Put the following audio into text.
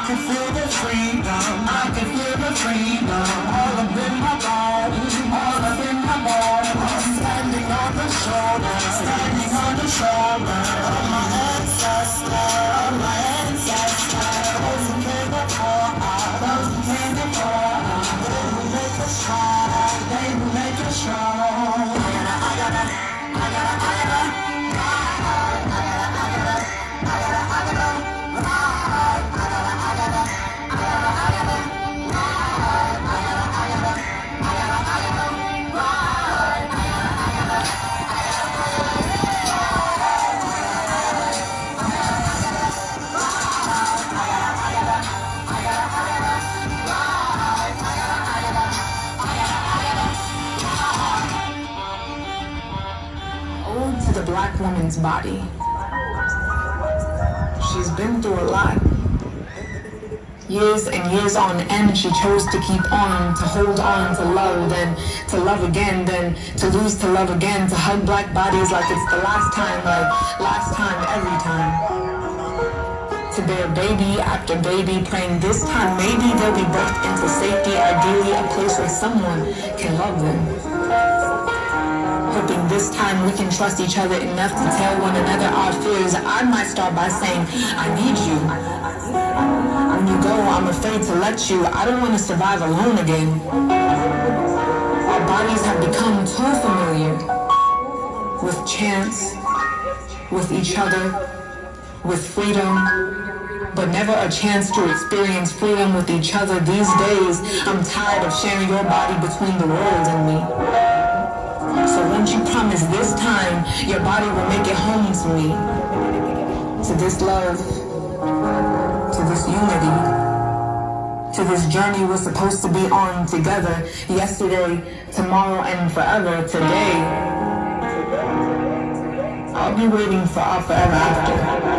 can feel the freedom, I can feel the freedom, all up in my body, all up in my body. Standing on the shoulder, standing on the shoulder of my ancestors, of my ancestors. Those who came before us, those who came before us. They will make us strong, they will make us strong. Ode to the Black woman's body. She's been through a lot. Years and years on end, she chose to keep on, to hold on to love, then to love again, then to lose to love again, to hug black bodies like it's the last time, like last time, every time. To bear baby after baby, praying this time maybe they'll be birthed into safety, ideally a place where someone can love them. Hoping this time we can trust each other enough to tell one another our fears. I might start by saying, I need you. When you go, I'm afraid to let you. I don't want to survive alone again. Our bodies have become too familiar with chance, with each other, with freedom, but never a chance to experience freedom with each other. These days, I'm tired of sharing your body between the world and me. So won't you promise this time your body will make it home to me, to this love, to this unity, to this journey we're supposed to be on together, yesterday, tomorrow, and forever. Today, I'll be waiting for our forever after.